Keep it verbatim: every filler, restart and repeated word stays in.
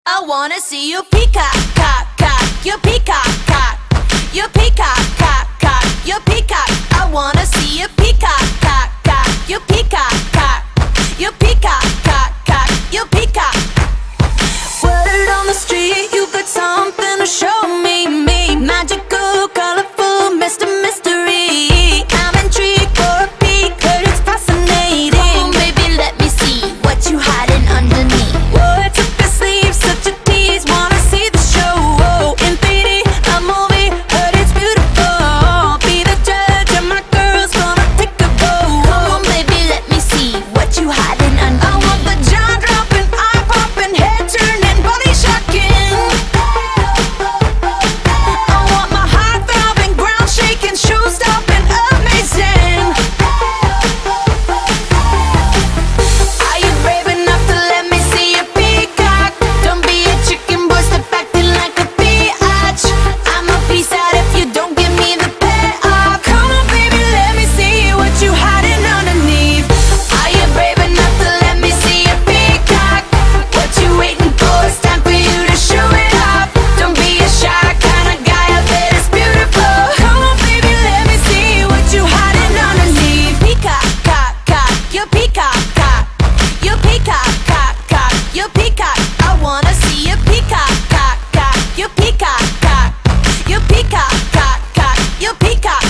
I wanna see you peacock, cock, cock, you peacock, cock, you peacock, cock, cock, you peacock. I wanna see you peacock, cock, cock, you peacock, cock, you peacock, cock, cock, you peacock. Word on the street, you got something to show me, me, magical, colorful, Mister Mystery. I'm intrigued for a peek, heard it's fascinating. Come on, baby, let me see what you hiding underneath. What's up your sleeve, such a tease, wanna see the show. Oh, in three D, a movie, heard it's beautiful. Be the judge, and my girl's gonna take a vote. Come on, baby, let me see what you hiding underneath. I want the jaw dropping, eye popping, head turning, body shocking. I want my heart throbbing, ground shaking, show stopping, amazing. Are you brave enough to let me see your peacock? Don't be a chicken boy, step acting like a biatch. I'ma peace out if you don't give me the payoff. Come on, baby, let me see what you hiding underneath. Are you brave enough to let me see your peacock? What you waiting for? It's time for you to show it off. Don't be a shy kind of guy, I bet it's beautiful. Come on, baby, let me see what you hiding underneath. Peacock, cock, cock, you peacock, cock, you peacock, cock, cock, you peacock. I wanna see you peacock, cock, cock, you peacock, cock, you peacock, cock, cock, you peacock.